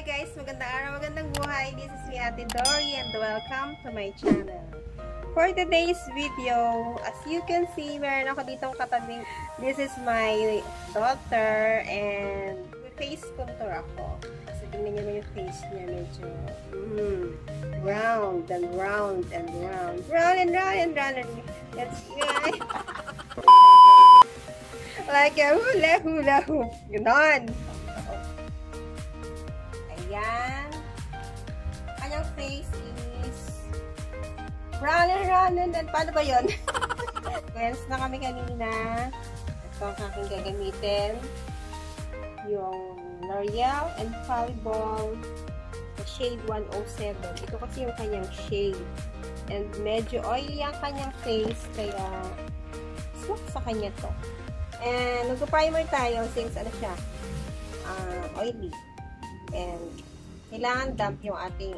guys, magandang araw, magandang buhay. This is me, Ate Dory, and welcome to my channel. For today's video, as you can see, meron ako ditong katabing. This is my daughter, and face contour ako. Kasi tingnan niyo yung face niya, medyo round and round and round. Round and round and round. That's right. Like a hula hoop. Ganon. Ayan. Kanyang face is round and round and then, paano ba yun? Cleanse na kami kanina. Ito ang aking gagamitin. Yung L'Oreal Infallible shade 107. Ito kasi yung kanyang shade. And medyo oily ang kanyang face, kaya swak sa kanya to. And mag-primer tayo since ano siya, oily. And kailangan damp yung ating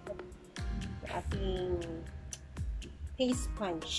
face sponge.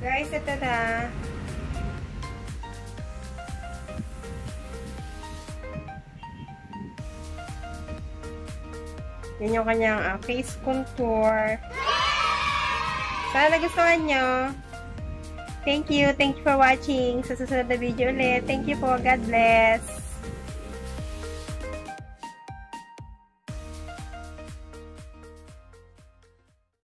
Guys, ito na. Yan yung kanyang face contour. Sana nagustuhan nyo. Thank you. Thank you for watching. Sa susunod na video ulit. Thank you po. God bless.